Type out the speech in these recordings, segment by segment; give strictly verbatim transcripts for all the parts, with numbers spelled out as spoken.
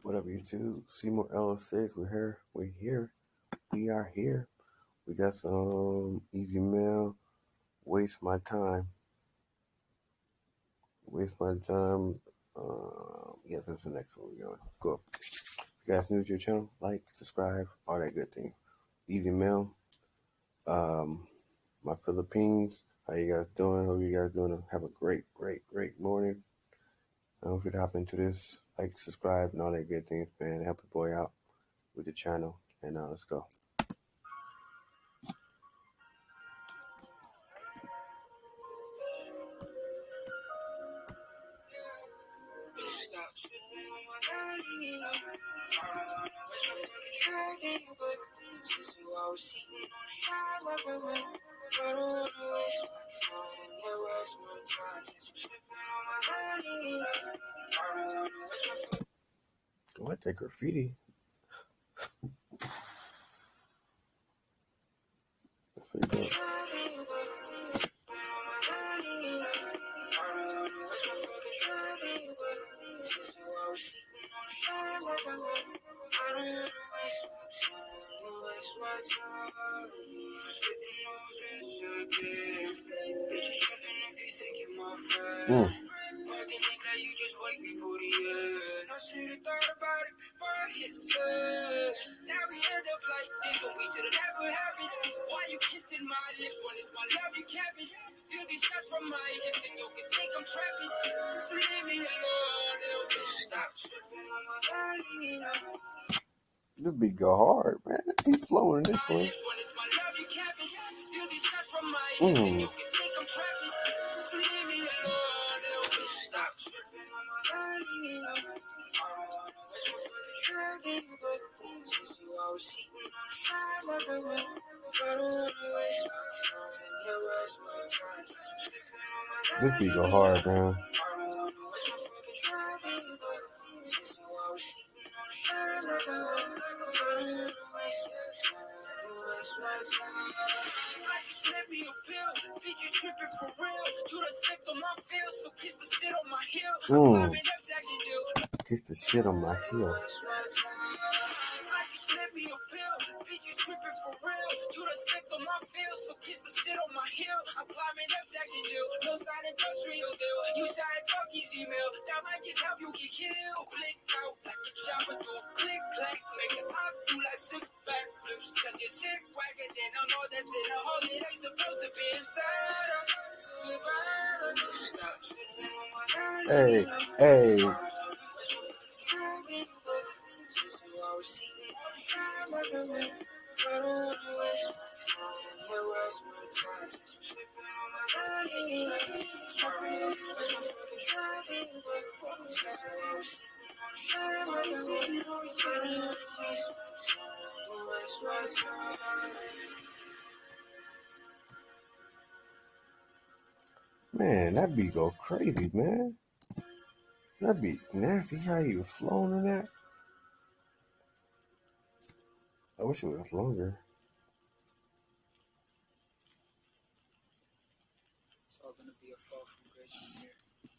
What up, YouTube? Seymour L six. We're here. We're here. We are here. We got some easy mail. Waste my time. Waste my time. Um, yes, that's the next one we're going. Cool. If you guys new to your channel, like, subscribe, all that good thing. Easy mail. Um, my Philippines. How you guys doing? Hope you guys doing. Have a great, great, great morning. I hope you hop into this. Like, subscribe, and all that good things, man. Help the boy out with the channel. And uh, let's go. What, that graffiti? That's pretty dope. Mm. This beat go hard, man. He's flowing this one. Mm. This beat go hard, man. Mm. Kiss the shit on my heel. Hey, hey. Man, that beat go crazy, man. That beat nasty. How you flowing on that? I wish it was longer. It's all gonna be a fall from grace from here.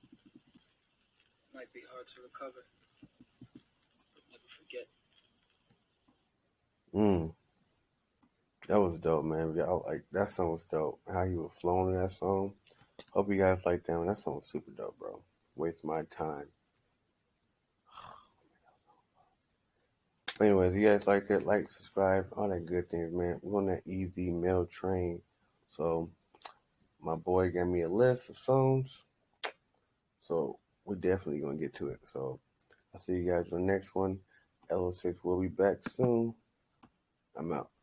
It might be hard to recover, but never forget. Mm. That was dope, man. Y'all like that song was dope. How you were flowing in that song. Hope you guys like that one. That song was super dope, bro. Waste my time. But anyways, if you guys like it, like, subscribe, all that good things, man. We're on that easy mail train. So my boy gave me a list of songs. So we're definitely gonna get to it. So I'll see you guys on the next one. L six will be back soon. I'm out.